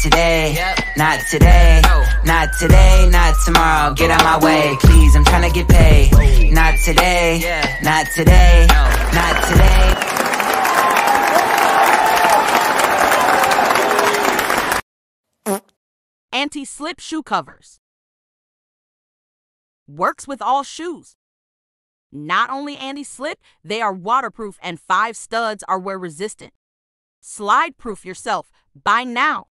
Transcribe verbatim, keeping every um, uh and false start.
today, not today, not today, not tomorrow. Get out my way, please, I'm tryna get paid. Not today, not today, not today. Anti-slip shoe covers. Works with all shoes. Not only anti-slip, they are waterproof and five studs are wear resistant. Slide proof yourself. Buy now.